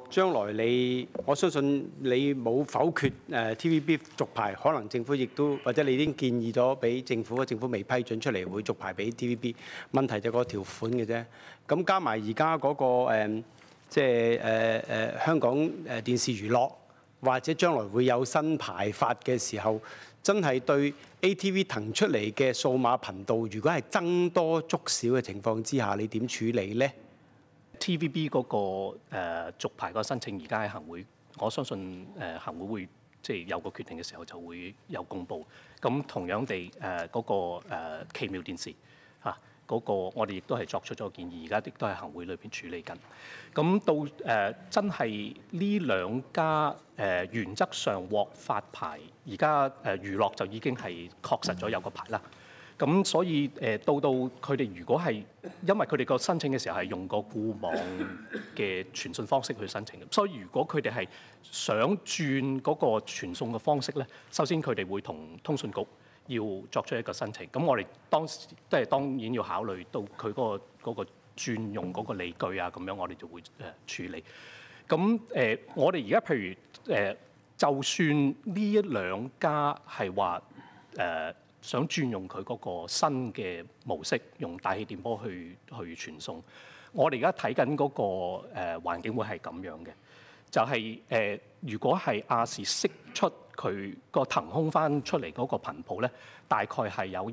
將來我相信你冇否決TVB 續牌，可能政府亦都或者你已經建議咗俾政府，政府未批准出嚟會續牌俾 TVB。問題就個條款嘅啫。咁加埋而家嗰個香港電視娛樂，或者將來會有新牌發嘅時候，真係對 ATV 騰出嚟嘅數碼頻道，如果係增多足少嘅情況之下，你點處理呢？ TVB 嗰個續牌個申請而家喺行會，我相信行會會即係有個決定嘅時候就會有公佈。咁同樣地嗰個奇妙電視嗰個我哋亦都係作出咗建議，而家亦都係行會裏邊處理緊。咁到真係呢兩家原則上獲發牌，而家娛樂就已經係確實咗有個牌啦。咁所以到佢哋如果係因為佢哋個申請嘅時候係用個固網嘅傳訊方式去申請嘅，所以如果佢哋係想轉嗰個傳送嘅方式咧，首先佢哋會同通訊局要作出一個申請。咁我哋當然要考慮到佢嗰個轉用嗰個理據啊，咁樣我哋就會處理。咁我哋而家譬如就算呢一兩家係話想轉用佢嗰個新嘅模式，用大氣電波去傳送。我哋而家睇緊嗰個環境會係咁樣嘅，就係如果係亞視釋出佢個騰空翻出嚟嗰個頻譜咧，大概係有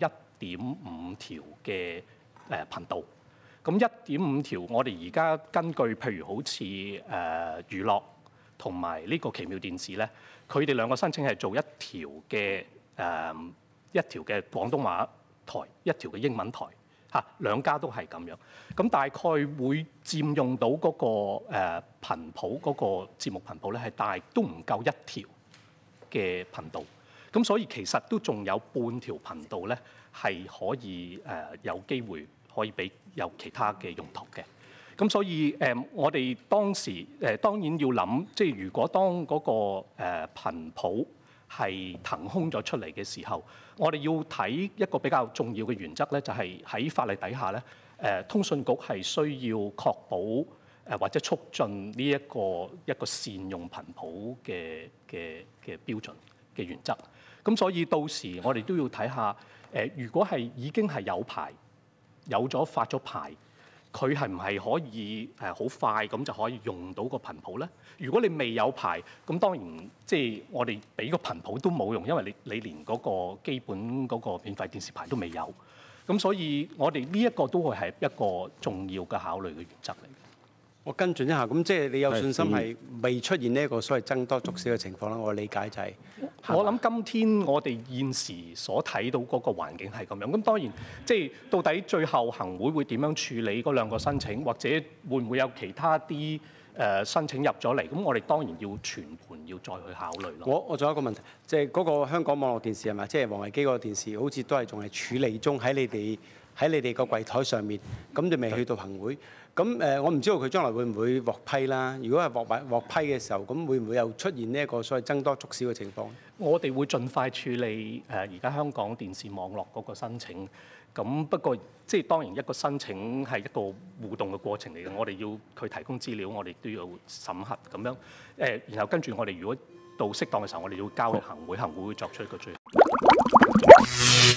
1.5條嘅頻道。咁1.5條，我哋而家根據譬如好似娛樂同埋呢個奇妙電視咧，佢哋兩個申請係做一條嘅一條嘅廣東話台，一條嘅英文台，兩家都係咁樣。咁大概會佔用到嗰個頻譜嗰個節目頻譜咧，係都唔夠一條嘅頻道。咁所以其實都仲有半條頻道咧，係可以有機會可以俾有其他嘅用途嘅。咁所以我哋當時當然要諗，即係如果當嗰個頻譜係騰空咗出嚟嘅時候，我哋要睇一個比較重要嘅原則咧，就係喺法例底下咧，通訊局係需要確保或者促進呢一個善用頻譜嘅標準嘅原則。咁所以到時我哋都要睇下，如果係已經係有牌，有咗發咗牌，佢係唔係可以好快咁就可以用到個頻譜咧？如果你未有牌，咁當然即係我哋俾個頻譜都冇用，因為你連嗰個基本嗰個免費電視牌都未有。咁所以我哋呢一個都會係一個重要嘅考慮嘅原則嚟。 我跟進一下，咁即係你有信心係未出現呢一個所謂增多足少嘅情況啦？我理解就係、 我諗今天我哋現時所睇到嗰個環境係咁樣。咁當然即係到底最後行會點樣處理嗰兩個申請，或者會唔會有其他啲申請入咗嚟？咁我哋當然要全盤要再去考慮咯。 我仲有一個問題，即係嗰個香港網絡電視係咪？即係王維基嗰個電視，好似都係仲係處理中喺你哋個櫃台上面，咁就未去到行會。咁我唔知道佢將來會唔會獲批啦。如果係獲批嘅時候，咁會唔會又出現呢一個所謂增多足少嘅情況？ 我哋會盡快處理而家香港電視網絡嗰個申請。咁不過即係當然一個申請係一個互動嘅過程嚟嘅，我哋要佢提供資料，我哋都要審核咁樣。然後跟住我哋如果到適當嘅時候，我哋要交去行會，行會會作出一個最後。